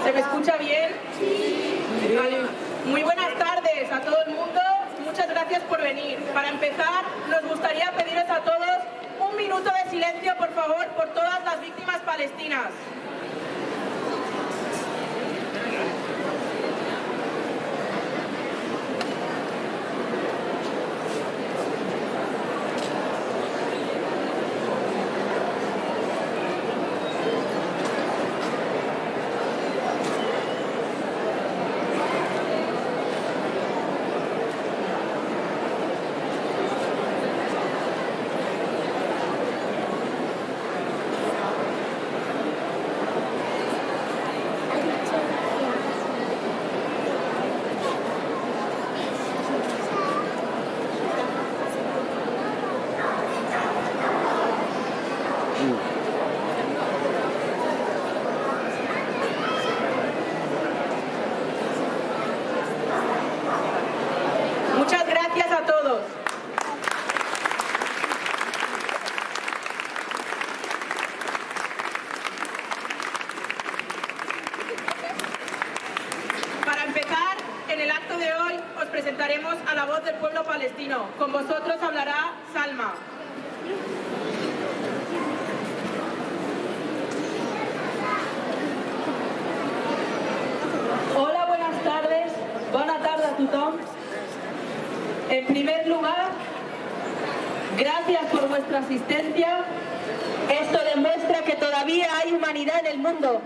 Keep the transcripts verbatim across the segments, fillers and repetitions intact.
¿Se me escucha bien? Sí. Vale. Muy buenas tardes a todo el mundo. Muchas gracias por venir. Para empezar, nos gustaría pediros a todos un minuto de silencio, por favor, por todas las víctimas palestinas. Muchas gracias a todos. Para empezar, en el acto de hoy os presentaremos a la voz del pueblo palestino. Con vosotros hablará Salma. Hola, buenas tardes. Bona tarda a tothom. En primer lugar, gracias por vuestra asistencia. Esto demuestra que todavía hay humanidad en el mundo.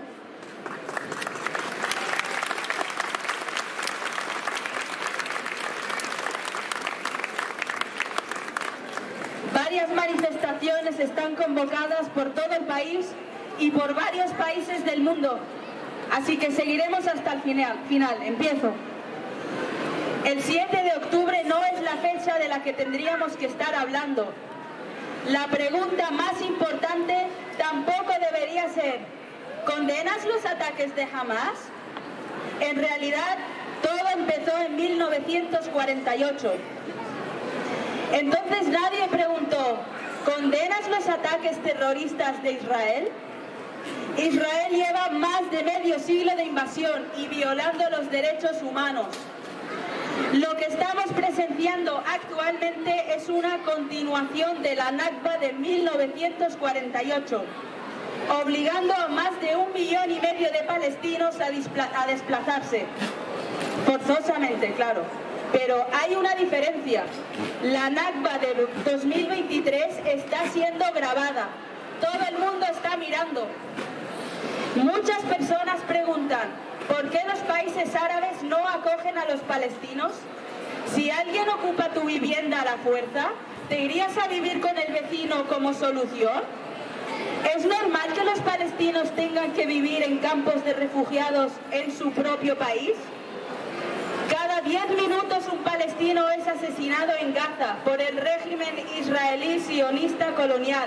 Varias manifestaciones están convocadas por todo el país y por varios países del mundo. Así que seguiremos hasta el final. final. Empiezo. El siete de octubre no es la fecha de la que tendríamos que estar hablando. La pregunta más importante tampoco debería ser: ¿condenas los ataques de Hamas? En realidad, todo empezó en mil novecientos cuarenta y ocho. Entonces nadie preguntó: ¿condenas los ataques terroristas de Israel? Israel lleva más de medio siglo de invasión y violando los derechos humanos. Lo que estamos presenciando actualmente es una continuación de la Nakba de mil novecientos cuarenta y ocho, obligando a más de un millón y medio de palestinos a, a desplazarse, forzosamente, claro. Pero hay una diferencia. La Nakba de dos mil veintitrés está siendo grabada. Todo el mundo está mirando. Muchas personas preguntan: ¿por qué los países árabes no acogen a los palestinos? Si alguien ocupa tu vivienda a la fuerza, ¿te irías a vivir con el vecino como solución? ¿Es normal que los palestinos tengan que vivir en campos de refugiados en su propio país? Cada diez minutos un palestino es asesinado en Gaza por el régimen israelí sionista colonial.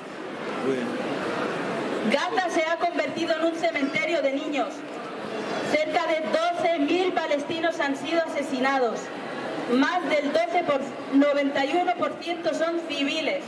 Gaza se ha convertido en un cementerio de niños. Cerca de doce mil palestinos han sido asesinados. Más del doce por noventa y uno por ciento son civiles.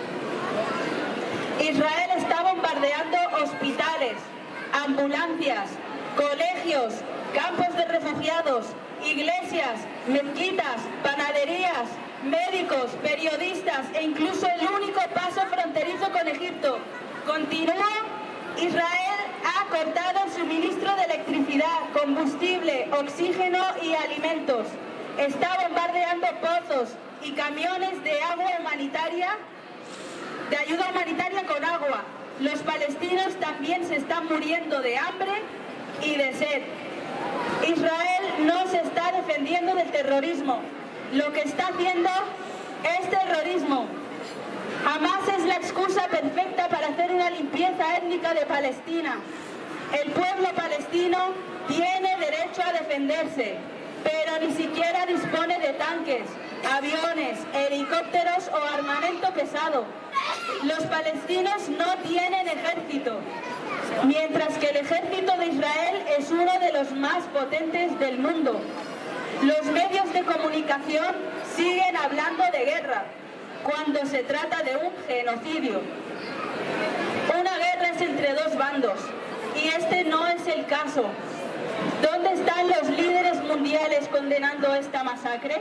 Israel está bombardeando hospitales, ambulancias, colegios, campos de refugiados, iglesias, mezquitas, panaderías, médicos, periodistas e incluso el único paso fronterizo con Egipto. Continúa. Israel ha cortado el suministro de electricidad, combustible, oxígeno y alimentos. Está bombardeando pozos y camiones de agua humanitaria, de ayuda humanitaria con agua. Los palestinos también se están muriendo de hambre y de sed. Israel no se está defendiendo del terrorismo. Lo que está haciendo es terrorismo. Hamas es la excusa perfecta para hacer una limpieza étnica de Palestina. El pueblo palestino tiene derecho a defenderse, pero ni siquiera dispone de tanques, aviones, helicópteros o armamento pesado. Los palestinos no tienen ejército, mientras que el ejército de Israel es uno de los más potentes del mundo. Los medios de comunicación siguen hablando de guerra, cuando se trata de un genocidio. Una guerra es entre dos bandos, y este no es el caso. ¿Dónde están los líderes mundiales condenando esta masacre?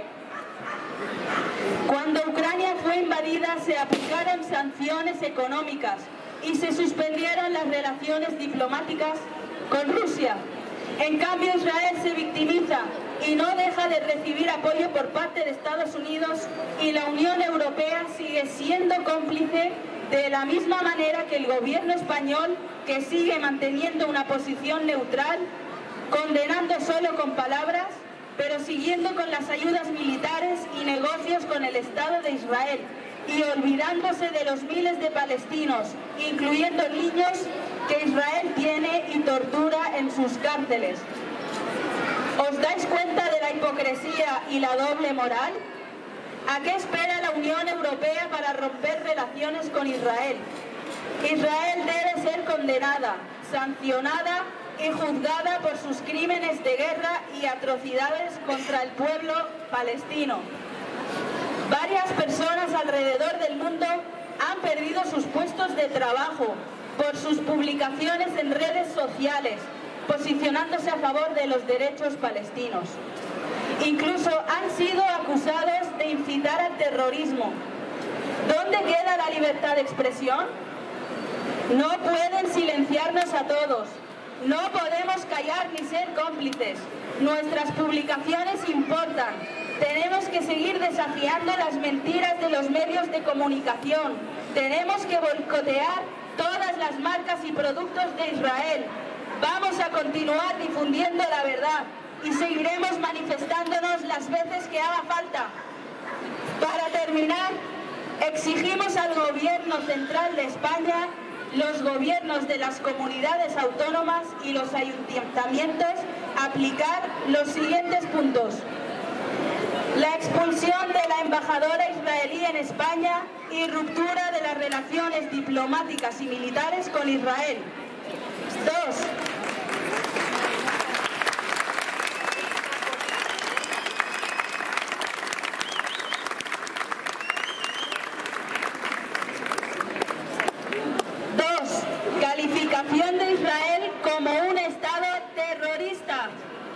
Cuando Ucrania fue invadida se aplicaron sanciones económicas y se suspendieron las relaciones diplomáticas con Rusia. En cambio, Israel se victimiza y no deja de recibir apoyo por parte de Estados Unidos, y la Unión Europea sigue siendo cómplice de la misma manera que el gobierno español, que sigue manteniendo una posición neutral, condenando solo con palabras, pero siguiendo con las ayudas militares y negocios con el Estado de Israel, y olvidándose de los miles de palestinos, incluyendo niños, que Israel tiene y tortura en sus cárceles. ¿Os dais cuenta de la hipocresía y la doble moral? ¿A qué espera la Unión Europea para romper relaciones con Israel? Israel debe ser condenada, sancionada y juzgada por sus crímenes de guerra y atrocidades contra el pueblo palestino. Varias personas alrededor del mundo han perdido sus puestos de trabajo por sus publicaciones en redes sociales, posicionándose a favor de los derechos palestinos. Incluso han sido acusados de incitar al terrorismo. ¿Dónde queda la libertad de expresión? No pueden silenciarnos a todos. No podemos callar ni ser cómplices. Nuestras publicaciones importan. Tenemos que seguir desafiando las mentiras de los medios de comunicación. Tenemos que boicotear todas las marcas y productos de Israel. Vamos a continuar difundiendo la verdad y seguiremos manifestándonos las veces que haga falta. Para terminar, exigimos al Gobierno Central de España, los gobiernos de las comunidades autónomas y los ayuntamientos aplicar los siguientes puntos: la expulsión de la embajadora israelí en España y ruptura de las relaciones diplomáticas y militares con Israel. Dos. Dos. Calificación de Israel como un Estado terrorista.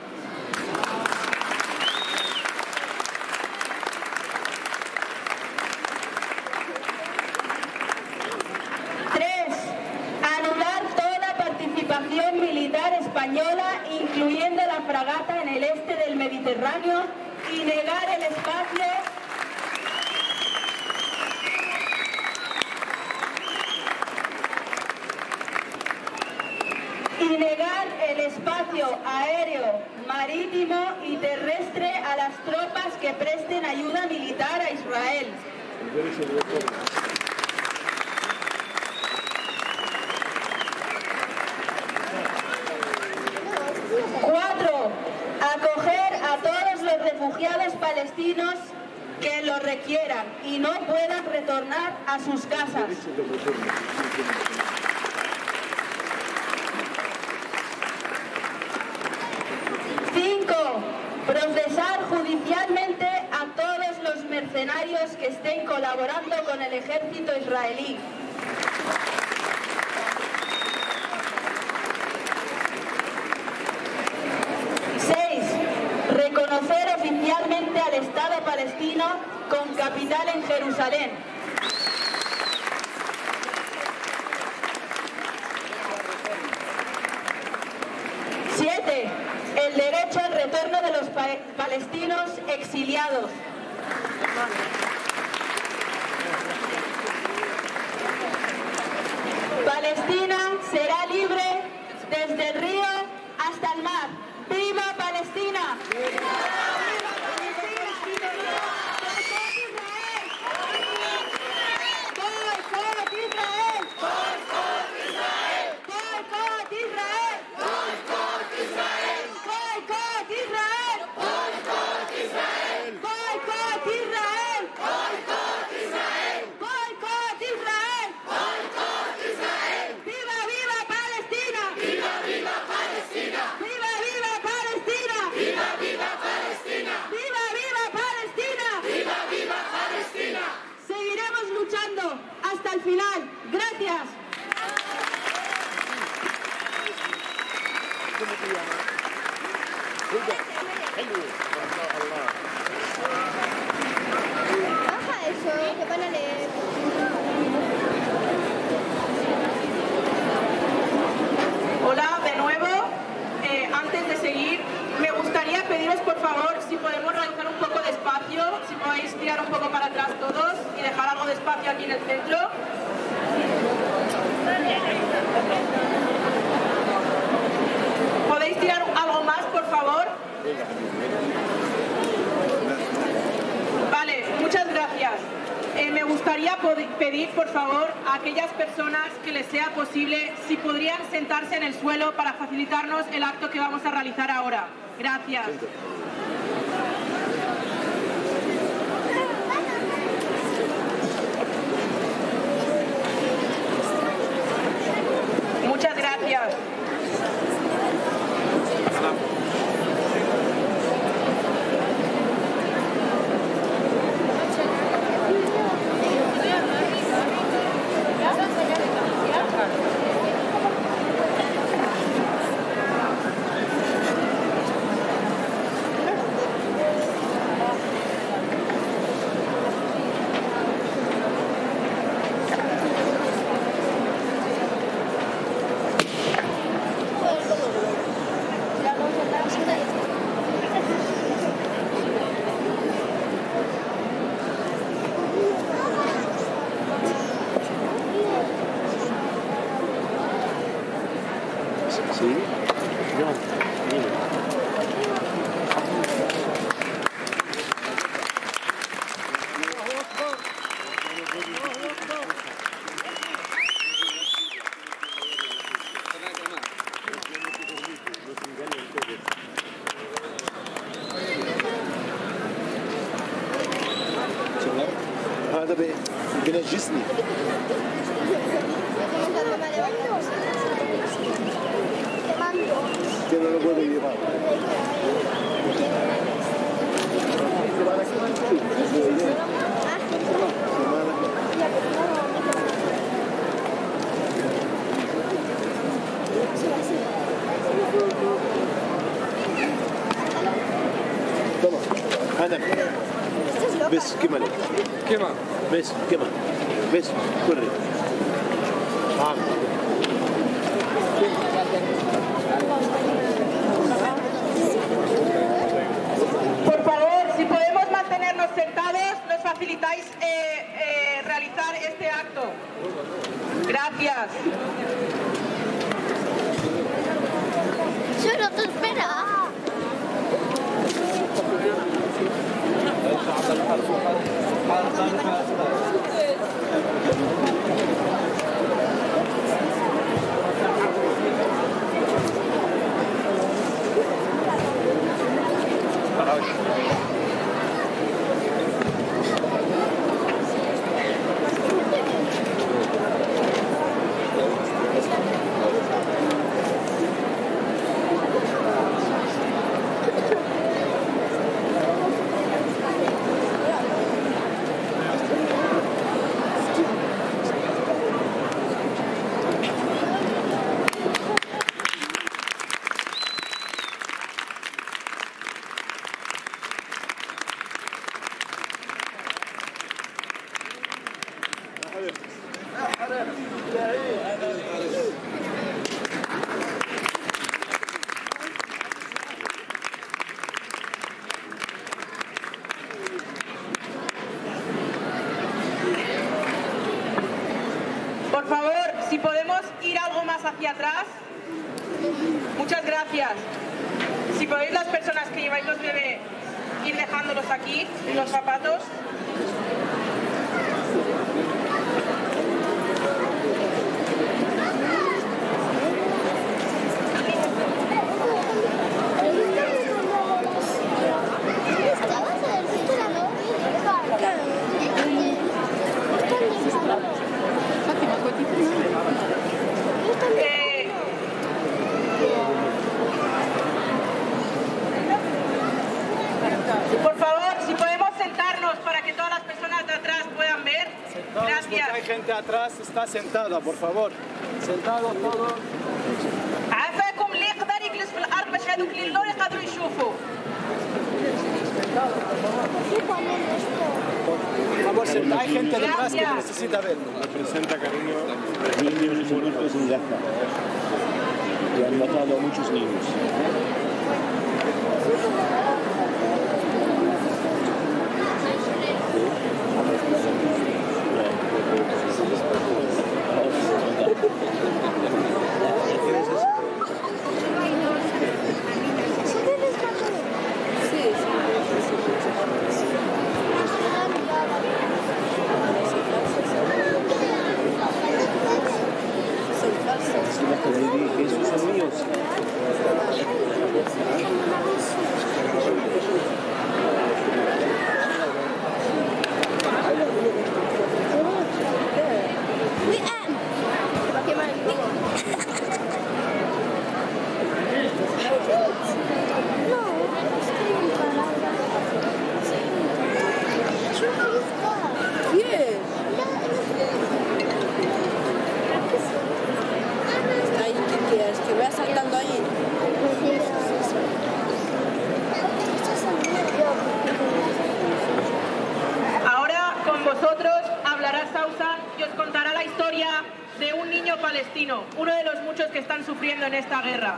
Militar española, incluyendo la fragata en el este del Mediterráneo, y negar el espacio y negar el espacio aéreo, marítimo y terrestre a las tropas que presten ayuda militar a Israel. Cuatro, acoger a todos los refugiados palestinos que lo requieran y no puedan retornar a sus casas. Cinco, procesar judicialmente a todos los mercenarios que estén colaborando con el ejército israelí. Reconocer oficialmente al Estado palestino con capital en Jerusalén. Siete. El derecho al retorno de los pa palestinos exiliados. Palestina será libre desde el río hasta el mar. ¡Viva Palestina! Hasta el final. Gracias. ¿Cómo te llamas? Baja eso, que van a leer. Hola, de nuevo. Eh, antes de seguir, me gustaría pediros por favor si podemos realizar un poco de espacio, si podéis tirar un poco para atrás todos y dejar algo de espacio aquí en el centro. ¿Podéis tirar algo más, por favor? Vale, muchas gracias. Eh, me gustaría pedir, por favor, a aquellas personas que les sea posible, si podrían sentarse en el suelo para facilitarnos el acto que vamos a realizar ahora. Gracias. Muchas gracias. Sí, no, mira. هذا بينجسني. Que no lo puedo llevar. Toma, Ana. ¿Ves? Quémale. Quema. ¿Ves? Quema. ¿Ves? Corre. Ah. Por favor, si podemos mantenernos sentados, nos facilitáis eh, eh, realizar este acto. Gracias. Solo te espera. Por favor, si podemos ir algo más hacia atrás. Muchas gracias. Si podéis, las personas que lleváis los bebés, ir dejándolos aquí, los zapatos. Eh, por favor, si podemos sentarnos para que todas las personas de atrás puedan ver. Gracias. Hay gente atrás, está sentada, por favor. Sentado todo. عافاكم اللي يقدر يجلس في الارض باش هذوك اللي اللور يقدروا يشوفوا. Hay gente detrás que Gracias. necesita verlo. Representa, cariño, niños muertos en Gaza. Y han matado a muchos niños. Esos son míos. Que vaya saltando ahí. Ahora con vosotros hablará Sausan y os contará la historia de un niño palestino, uno de los muchos que están sufriendo en esta guerra.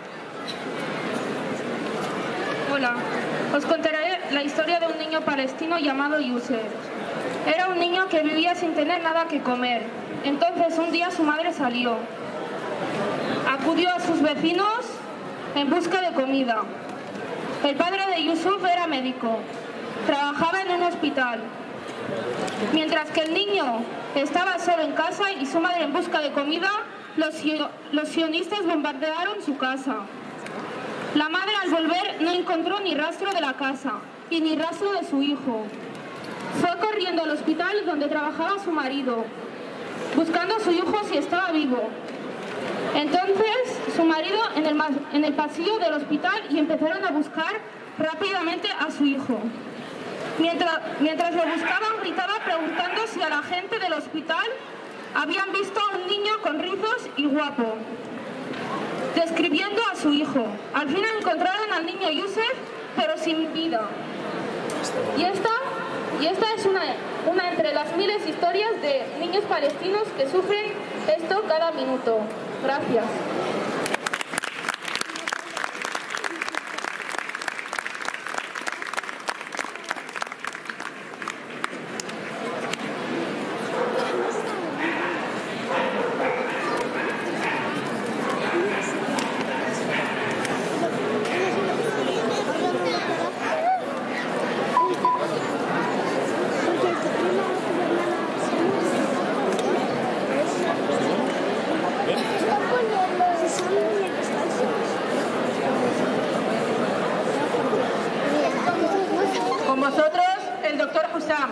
Hola, os contaré la historia de un niño palestino llamado Yusef. Era un niño que vivía sin tener nada que comer. Entonces un día su madre salió. Acudió a sus vecinos en busca de comida. El padre de Yusuf era médico. Trabajaba en un hospital. Mientras que el niño estaba solo en casa y su madre en busca de comida, los, los sionistas bombardearon su casa. La madre al volver no encontró ni rastro de la casa y ni rastro de su hijo. Fue corriendo al hospital donde trabajaba su marido, buscando a su hijo si estaba vivo. Entonces su marido en el, en el pasillo del hospital y empezaron a buscar rápidamente a su hijo. Mientras, mientras lo buscaban, gritaba preguntando si a la gente del hospital habían visto a un niño con rizos y guapo, describiendo a su hijo. Al fin encontraron al niño Yusef, pero sin vida. Y esta, y esta es una, una entre las miles de historias de niños palestinos que sufren esto cada minuto. Gracias. Con vosotros, el doctor Hussam.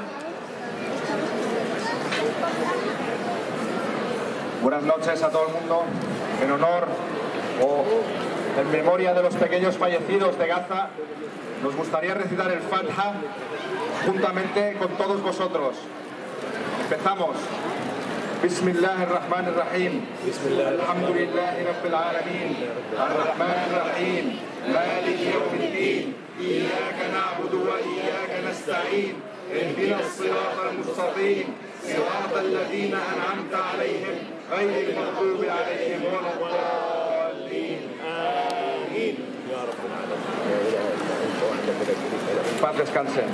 Buenas noches a todo el mundo. En honor o en memoria de los pequeños fallecidos de Gaza, nos gustaría recitar el Fatiha juntamente con todos vosotros. Empezamos. Bismillahirrahmanirrahim. Alhamdulillahi Rabbil Alamin. Ar-Rahmanir-Rahim. Maliki Yawmiddin. Iyyaka na'budu wa iyyaka nasta'in. Ihdina as-sirata al-mustaqim. Sirata alladhina an'amta 'alayhim. Ghayril maghdubi 'alayhim waladdallin. Amin. Ya Rabbal Alamin. Paz descansen.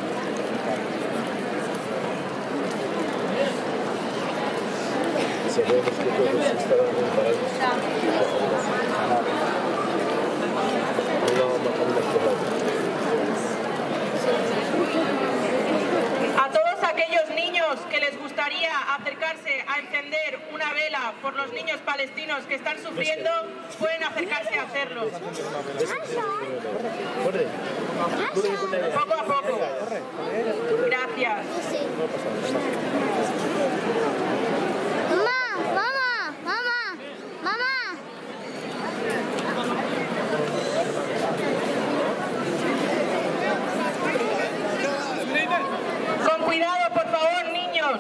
Sabemos que todos estarán en el paraíso. A todos aquellos niños que les gustaría acercarse a encender una vela por los niños palestinos que están sufriendo, pueden acercarse a hacerlo. Poco a poco. Gracias. Con cuidado, por favor, niños.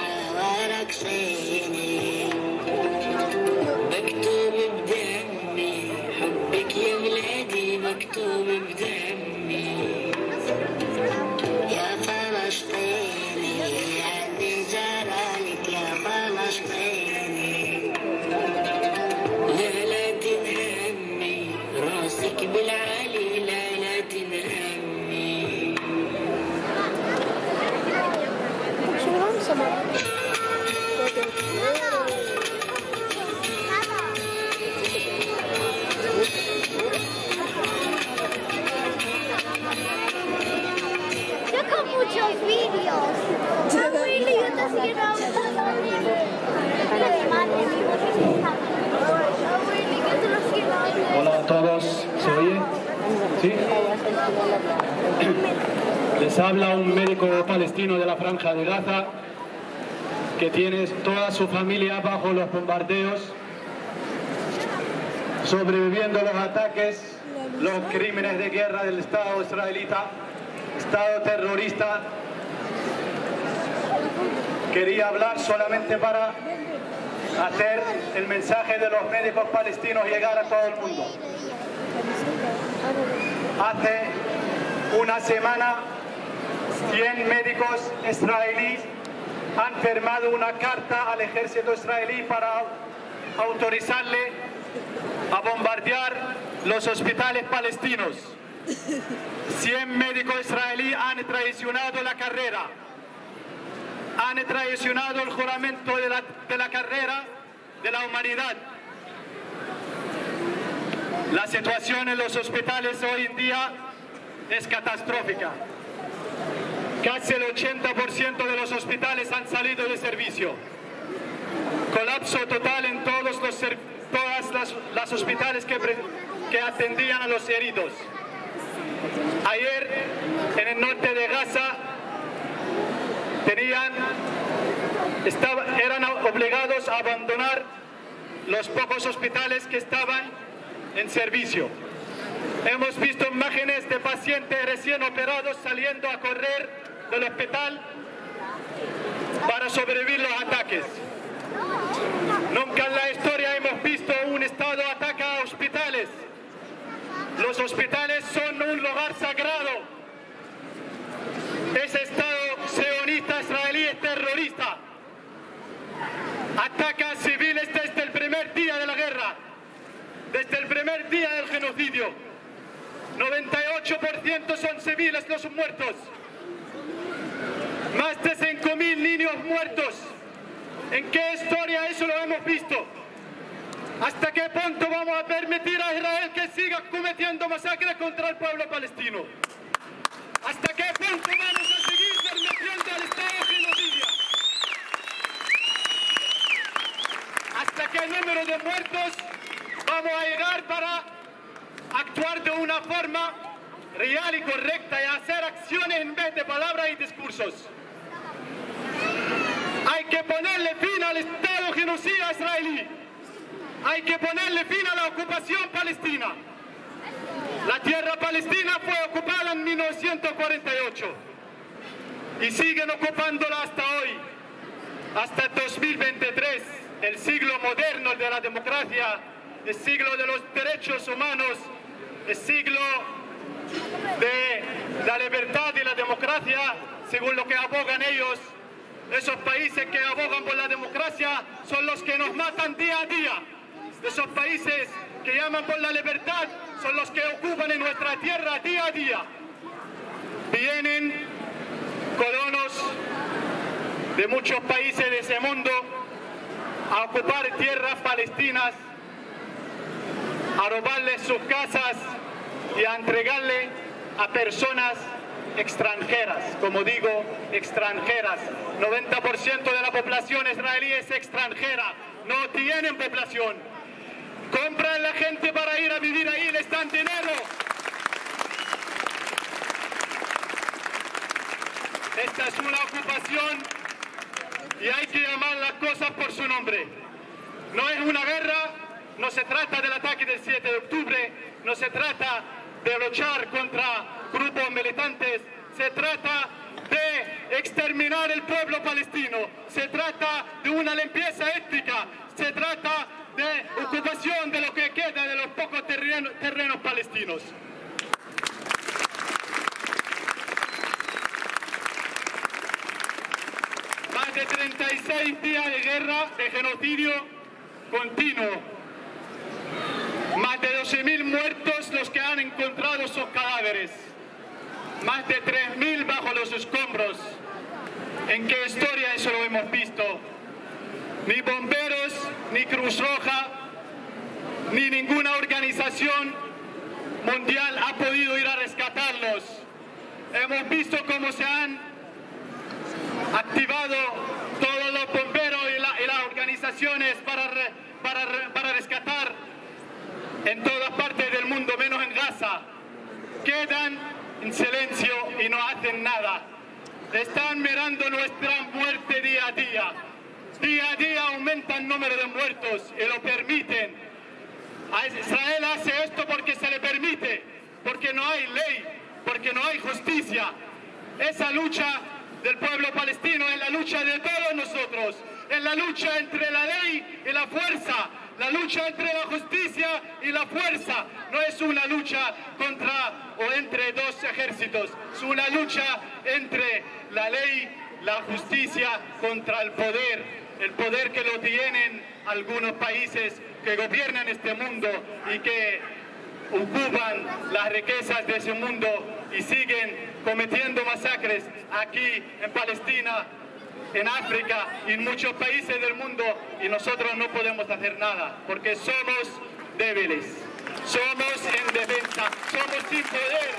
بكتب بدمي Yo con muchos vídeos. Willy, yo te sigo. Hola a todos, ¿se oye? ¿Sí? Les habla un médico palestino de la Franja de Gaza que tiene toda su familia bajo los bombardeos, sobreviviendo a los ataques, los crímenes de guerra del Estado israelita, Estado terrorista. Quería hablar solamente para hacer el mensaje de los médicos palestinos llegar a todo el mundo. Hace una semana, cien médicos israelíes han firmado una carta al ejército israelí para autorizarle a bombardear los hospitales palestinos. cien médicos israelíes han traicionado la carrera. Han traicionado el juramento de la, de la carrera de la humanidad. La situación en los hospitales hoy en día es catastrófica. Casi el ochenta por ciento de los hospitales han salido de servicio. Colapso total en todos los todas las, las hospitales que, que atendían a los heridos. Ayer, en el norte de Gaza, tenían, estaba, eran obligados a abandonar los pocos hospitales que estaban en servicio. Hemos visto imágenes de pacientes recién operados saliendo a correr del hospital para sobrevivir los ataques. Nunca en la historia hemos visto un Estado ataca a hospitales. Los hospitales son un lugar sagrado. Ese Estado sionista israelí es terrorista. Ataca a civiles desde el primer día de la guerra, desde el primer día del genocidio. noventa y ocho por ciento son civiles los muertos. Más de cinco mil niños muertos. ¿En qué historia eso lo hemos visto? ¿Hasta qué punto vamos a permitir a Israel que siga cometiendo masacres contra el pueblo palestino? ¿Hasta qué punto vamos a seguir permitiendo al Estado genocidio? ¿Hasta qué número de muertos vamos a llegar para actuar de una forma real y correcta y hacer acciones en vez de palabras y discursos? Hay que ponerle fin al Estado genocida israelí. Hay que ponerle fin a la ocupación palestina. La tierra palestina fue ocupada en mil novecientos cuarenta y ocho y siguen ocupándola hasta hoy, hasta el dos mil veintitrés, el siglo moderno de la democracia, el siglo de los derechos humanos, el siglo de la libertad y la democracia, según lo que abogan ellos. Esos países que abogan por la democracia son los que nos matan día a día. Esos países que llaman por la libertad son los que ocupan en nuestra tierra día a día. Vienen colonos de muchos países de ese mundo a ocupar tierras palestinas, a robarles sus casas y a entregarle a personas extranjeras, como digo, extranjeras. noventa por ciento de la población israelí es extranjera, no tienen población. Compran la gente para ir a vivir ahí, les dan dinero. Esta es una ocupación y hay que llamar las cosas por su nombre. No es una guerra, no se trata del ataque del siete de octubre, no se trata de luchar contra grupos militantes, se trata de exterminar el pueblo palestino, se trata de una limpieza étnica, se trata de ocupación de lo que queda de los pocos terrenos, terrenos palestinos. Más de treinta y seis días de guerra, de genocidio continuo. Más de doce mil muertos los que han encontrado sus cadáveres. Más de tres mil bajo los escombros. ¿En qué historia eso lo hemos Ni bomberos, ni Cruz Roja, ni ninguna organización mundial ha podido ir a rescatarlos. Hemos visto cómo se han activado todos los bomberos y, la, y las organizaciones para, re, para, re, para rescatar en todas partes del mundo, menos en Gaza. Quedan en silencio y no hacen nada. Están mirando nuestra muerte día a día. Día a día aumenta el número de muertos y lo permiten. Israel hace esto porque se le permite, porque no hay ley, porque no hay justicia. Esa lucha del pueblo palestino es la lucha de todos nosotros. Es la lucha entre la ley y la fuerza. La lucha entre la justicia y la fuerza. No es una lucha contra o entre dos ejércitos. Es una lucha entre la ley, la justicia contra el poder. El poder que lo tienen algunos países que gobiernan este mundo y que ocupan las riquezas de ese mundo y siguen cometiendo masacres aquí en Palestina, en África y en muchos países del mundo, y nosotros no podemos hacer nada porque somos débiles, somos en defensa, somos sin poder.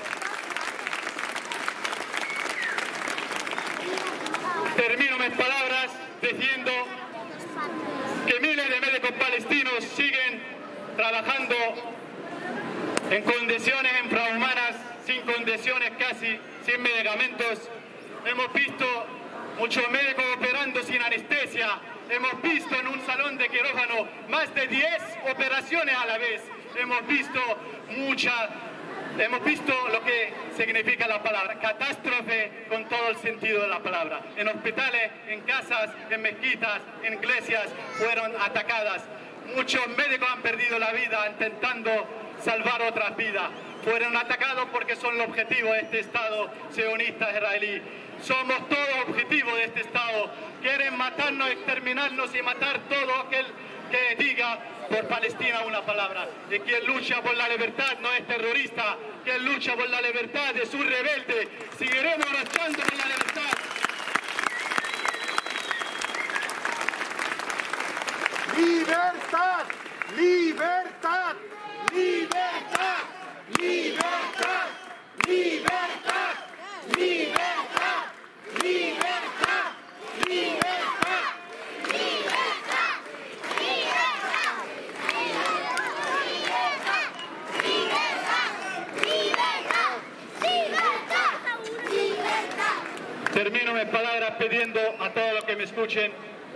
Termino mis palabras diciendo que miles de médicos palestinos siguen trabajando en condiciones infrahumanas, sin condiciones casi, sin medicamentos. Hemos visto muchos médicos operando sin anestesia. Hemos visto en un salón de quirófano más de diez operaciones a la vez. Hemos visto mucha, hemos visto lo que significa la palabra catástrofe con todo el sentido de la palabra. En hospitales, en casas, en mezquitas, en iglesias fueron atacadas. Muchos médicos han perdido la vida intentando salvar otras vidas. Fueron atacados porque son el objetivo de este Estado sionista israelí. Somos todos objetivos de este Estado. Quieren matarnos, exterminarnos y matar todo aquel que diga por Palestina una palabra. Y quien lucha por la libertad no es terrorista. Quien lucha por la libertad es un rebelde. Seguiremos luchando por la libertad. ¡Libertad! ¡Libertad! ¡Libertad! ¡Libertad! ¡Libertad! ¡Libertad! ¡Libertad! ¡Libertad! Termino mis palabras pidiendo a todos los que me escuchen,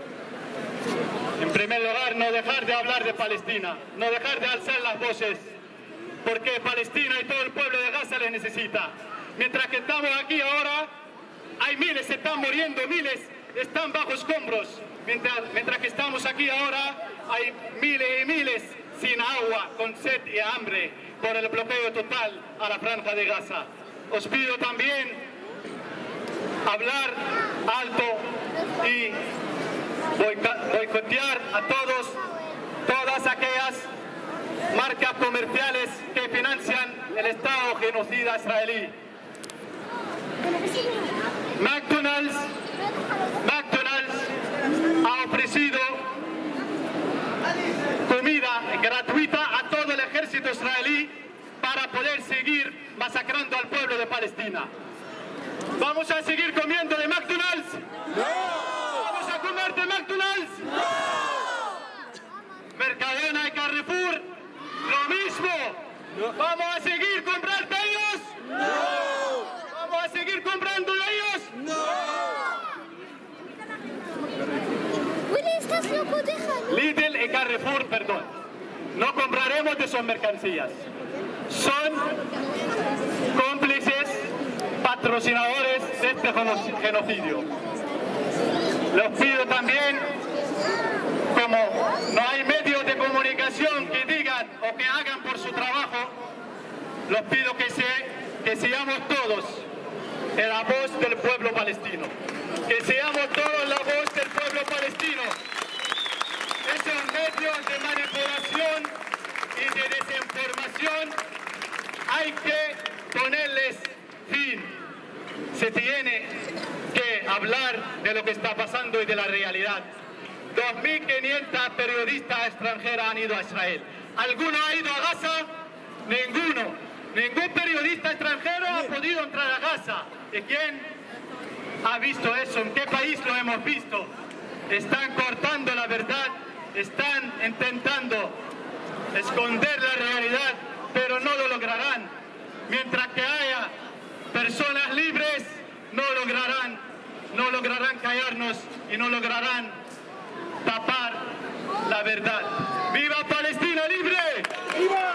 en primer lugar, no dejar de hablar de Palestina, no dejar de alzar las voces, porque Palestina y todo el pueblo de Gaza les necesita. Mientras que estamos aquí ahora, hay miles, se están muriendo, miles están bajo escombros. Mientras, mientras que estamos aquí ahora, hay miles y miles sin agua, con sed y hambre, por el bloqueo total a la franja de Gaza. Os pido también hablar alto y boicotear a todos, todas aquellas marcas comerciales que financian el Estado genocida israelí. McDonald's, McDonald's ha ofrecido comida gratuita a todo el ejército israelí para poder seguir masacrando al pueblo de Palestina. ¿Vamos a seguir comiendo de McDonald's? ¡No! ¿Vamos a comer de McDonald's? ¡No! Mercadona y Carrefour, lo mismo. No. ¿Vamos a seguir comprando de ellos? ¡No! ¿Vamos a seguir comprando de ellos? ¡No! Lidl y Carrefour, perdón. No compraremos de sus mercancías. Son cómplices, patrocinadores de este genocidio. Les pido también, como no hay medios de comunicación que digan o que hagan por su trabajo, les pido que, se, que seamos todos la voz del pueblo palestino. Que seamos todos la voz del pueblo palestino. Esos medios de manipulación y de desinformación hay que ponerles fin. Se tiene que hablar de lo que está pasando y de la realidad. dos mil quinientas periodistas extranjeras han ido a Israel. ¿Alguno ha ido a Gaza? Ninguno. Ningún periodista extranjero ha podido entrar a Gaza. ¿Y quién ha visto eso? ¿En qué país lo hemos visto? Están cortando la verdad, están intentando esconder la realidad, pero no lo lograrán. Mientras que haya personas libres, no lograrán, no lograrán callarnos y no lograrán tapar la verdad. ¡Viva Palestina libre! ¡Viva!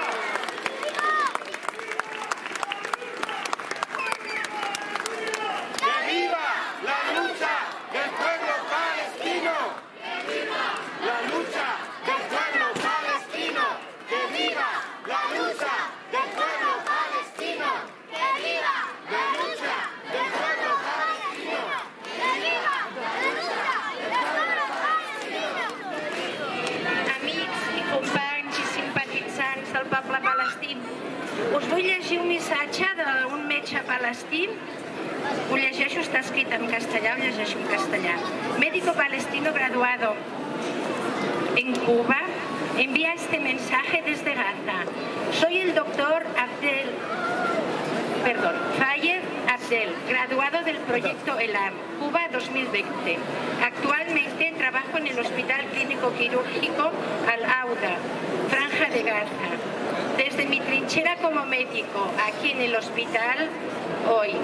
¡Que viva la lucha del pueblo palestino! ¡Que viva la lucha del pueblo palestino! ¡Que viva la lucha del pueblo palestino! ¡Que viva la lucha del pueblo palestino! ¡Que viva la lucha del pueblo palestino! Amics i companys i simpatitzants del poble palestí, us vull llegir un missatge d'un metge palestí. Ho llegeixo, està escrit en castellà, ho llegeixo en castellà. Médico palestino graduado en Cuba envía este mensaje desde Gaza. Soy el doctor Abdel, perdón, Fayed Abdel, graduado del proyecto ELAM, Cuba dos mil veinte. Actualmente trabajo en el Hospital Clínico Quirúrgico Al-Auda, Franja de Gaza. Desde mi trinchera como médico aquí en el hospital, hoy,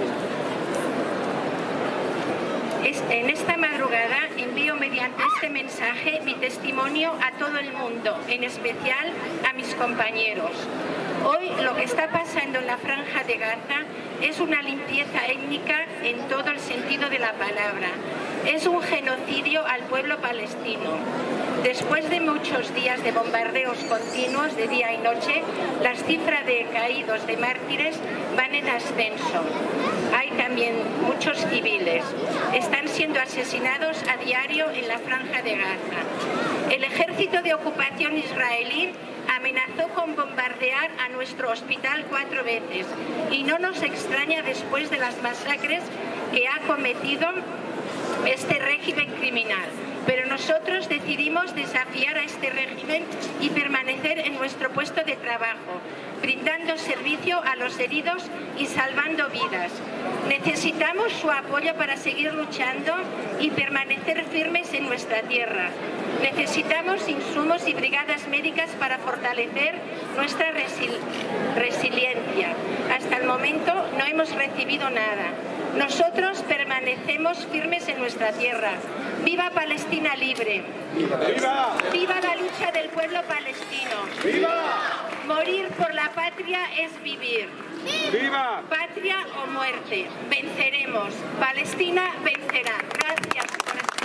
en esta madrugada envío mediante este mensaje mi testimonio a todo el mundo, en especial a mis compañeros. Hoy lo que está pasando en la Franja de Gaza es una limpieza étnica en todo el sentido de la palabra. Es un genocidio al pueblo palestino. Después de muchos días de bombardeos continuos de día y noche, las cifras de caídos, de mártires, van en ascenso. Hay también muchos civiles. Están siendo asesinados a diario en la Franja de Gaza. El ejército de ocupación israelí amenazó con bombardear a nuestro hospital cuatro veces y no nos extraña después de las masacres que ha cometido este régimen criminal. Pero nosotros decidimos desafiar a este régimen y permanecer en nuestro puesto de trabajo, brindando servicio a los heridos y salvando vidas. Necesitamos su apoyo para seguir luchando y permanecer firmes en nuestra tierra. Necesitamos insumos y brigadas médicas para fortalecer nuestra resil resiliencia. Hasta el momento no hemos recibido nada. Nosotros permanecemos firmes en nuestra tierra. ¡Viva Palestina libre! ¡Viva! ¡Viva la lucha del pueblo palestino! ¡Viva! Morir por la patria es vivir. ¡Viva! Patria o muerte. Venceremos. Palestina vencerá. Gracias por escuchar.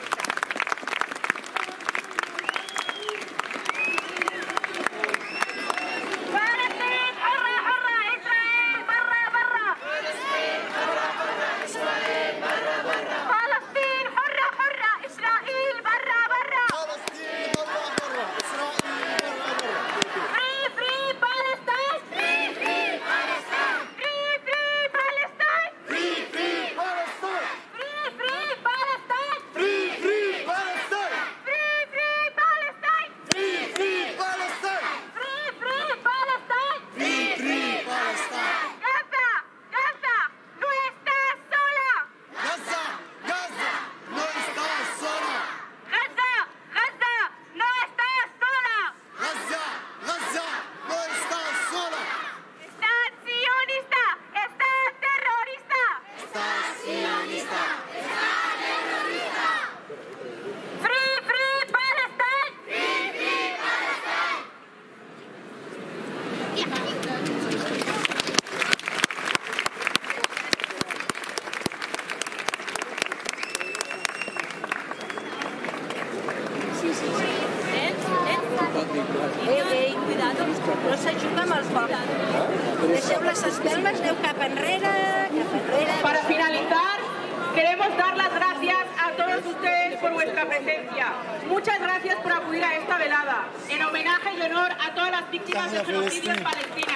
No s'ajuda amb els focs. Deixeu les espelmes, aneu cap enrere, cap enrere. Para finalizar, queremos dar las gracias a todos ustedes por vuestra presencia. Muchas gracias por acudir a esta velada, en homenaje y honor a todas las víctimas del genocidio en Palestina.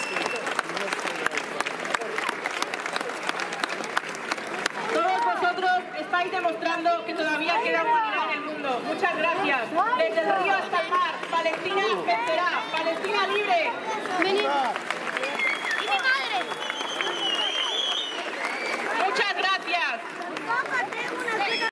Todos vosotros gracias. Desde el río hasta el mar, Palestina vencerá, Palestina libre. Vení. ¿Y mi madre? Muchas gracias.